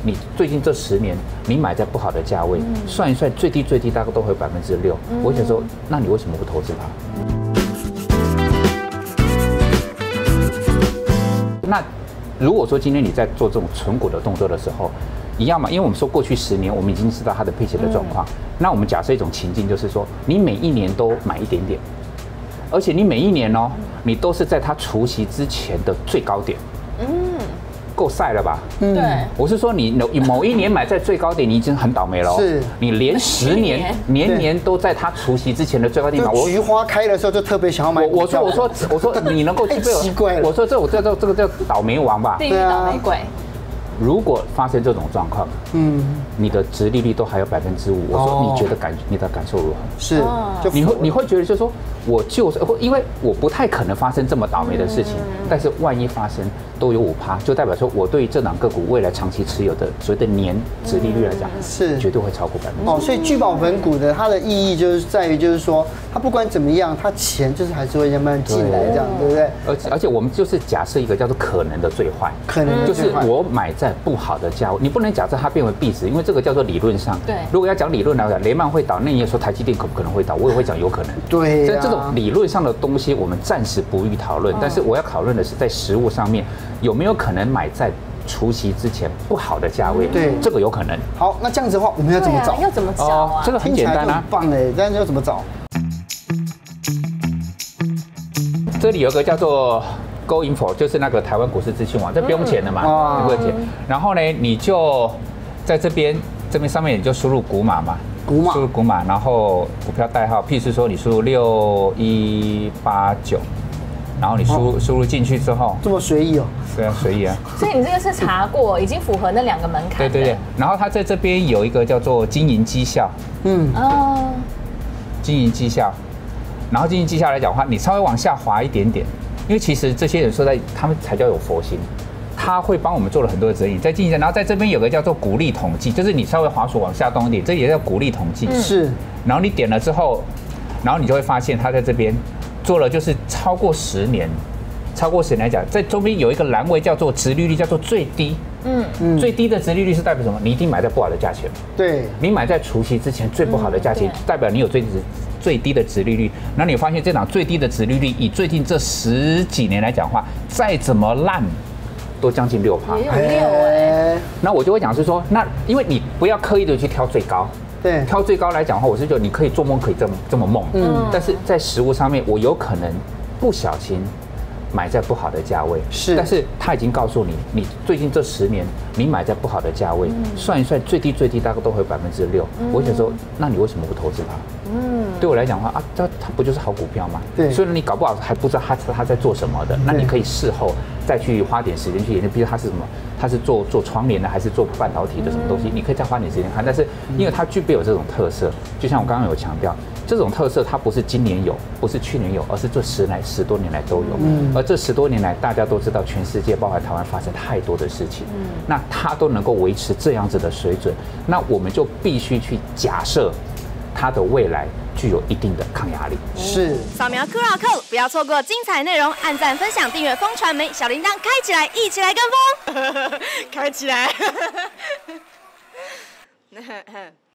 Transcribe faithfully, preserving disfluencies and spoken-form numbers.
你最近这十年你买在不好的价位，嗯、算一算最低最低大概都会有百分之六。我想说，那你为什么不投资它？那如果说今天你在做这种存股的动作的时候，一样嘛，因为我们说过去十年我们已经知道它的配息的状况，嗯、那我们假设一种情境就是说，你每一年都买一点点，而且你每一年哦，你都是在它除息之前的最高点，嗯，够晒了吧？ 嗯，对， 我是说你某一年买在最高点，你已经很倒霉了。是，你连十年年年都在它除息之前的最高点买。 菊花开的时候就特别想要买。 我说我说我说你能够具备， 奇怪了。 我说这我叫做这个叫倒霉王吧？ 地狱倒霉鬼。 如果发生这种状况，嗯，你的殖利率都还有百分之五，我说你觉得感你的感受如何？ 是， 就你会你会觉得就是说，我就是因为我不太可能发生这么倒霉的事情，但是万一发生都有五趴，就代表说我对于这档个股未来长期持有的所谓的年殖利率来讲，是绝对会超过百分之五。 哦，所以聚宝盆股的它的意义就是在于就是说，它不管怎么样，它钱就是还是会慢慢进来，这样对不对？ 而且而且我们就是假设一个叫做可能的最坏， 可能就是我买在不好的价位，你不能假设它变为币值，因为这个叫做理论上。 对。 如果要讲理论来讲，雷曼会倒，那你也说台积电可不可能会倒？我也会讲有可能。 对。 所以这种理论上的东西，我们暂时不予讨论。但是我要讨论的是，在实物上面有没有可能买在除息之前不好的价位？ 对， 这个有可能。 好，那这样子的话，我们要怎么找？ 要怎么找啊？ 这个很简单啊， 棒哎！但是要怎么找？ 这里有个叫做 Go Info， 就是那个台湾股市资讯网，这不用钱的嘛，不用钱。然后呢，你就在这边这边上面你就输入股码嘛， 股码输入股码，然后股票代号，譬如说你输入六一八九，然后你输入输入进去之后， 这么随意哦？ 对啊，随意啊。 所以你这个是查过，已经符合那两个门槛。 对对对。然后它在这边有一个叫做经营绩效，嗯哦，经营绩效。然后经营绩效来讲的话，你稍微往下滑一点点，因为其实这些人说在他们才叫有佛心，他会帮我们做了很多的整理，在经营，然后在这边有个叫做股利统计，就是你稍微滑鼠往下动一点，这也叫股利统计。 是。 然后你点了之后，然后你就会发现他在这边做了就是超过十年，超过十年来讲，在中间有一个栏位叫做殖利率，叫做最低。嗯嗯，最低的殖利率是代表什么？你一定买在不好的价钱。 对， 你买在除息之前最不好的价钱，代表你有最低最低的殖利率。然后你发现这档最低的殖利率，以最近这十几年来讲话，再怎么烂，都将近六趴。 也有六哎。 那我就会讲是说，那因为你不要刻意的去挑最高。 对， 挑最高来讲的话，我是觉得你可以做梦可以这么这么梦。嗯，但是在实物上面，我有可能不小心买在不好的价位， 是， 但是他已经告诉你，你最近这十年你买在不好的价位，嗯、算一算最低最低大概都会有百分之六。我想说，那你为什么不投资它？嗯，对我来讲的话啊，它它不就是好股票吗？ 对， 所以你搞不好还不知道它它在做什么的，那你可以事后再去花点时间去研究，比如它是什么，它是做做窗帘的还是做半导体的什么东西，你可以再花点时间看。但是因为它具备有这种特色，就像我刚刚有强调。这种特色它不是今年有，不是去年有，而是这十来十多年来都有。嗯，而这十多年来，大家都知道，全世界包括台湾发生太多的事情。嗯，那它都能够维持这样子的水准，那我们就必须去假设它的未来具有一定的抗压力。 是， 扫描 Q R code， 不要错过精彩内容，按赞、分享、订阅风传媒小铃铛开起来，一起来跟风，开起来。